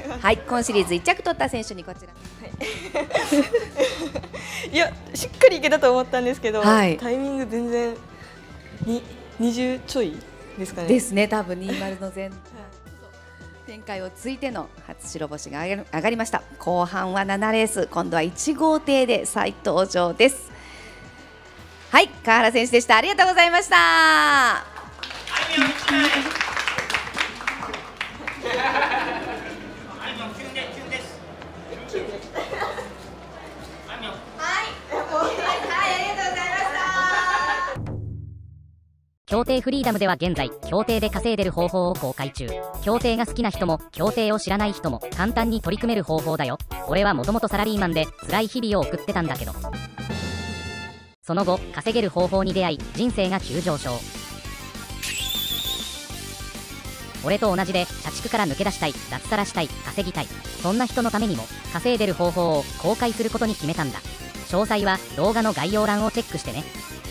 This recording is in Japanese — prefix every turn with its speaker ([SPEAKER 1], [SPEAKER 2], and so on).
[SPEAKER 1] はい、今シリーズ1着取った選手にこちら。
[SPEAKER 2] いや、しっかりいけたと思ったんですけど、
[SPEAKER 1] はい、
[SPEAKER 2] タイミング全然20ちょいですかね。
[SPEAKER 1] ですね、多分20の前展開をついての初白星が上がりました。後半は7レース、今度は1号艇で再登場です。はい、川原選手でした。ありがとうございました。
[SPEAKER 3] 競艇フリーダムでは現在、競艇で稼いでる方法を公開中。競艇が好きな人も、競艇を知らない人も、簡単に取り組める方法だよ。俺はもともとサラリーマンで、辛い日々を送ってたんだけど。その後、稼げる方法に出会い、人生が急上昇。俺と同じで、社畜から抜け出したい、脱サラしたい、稼ぎたい。そんな人のためにも、稼いでる方法を公開することに決めたんだ。詳細は動画の概要欄をチェックしてね。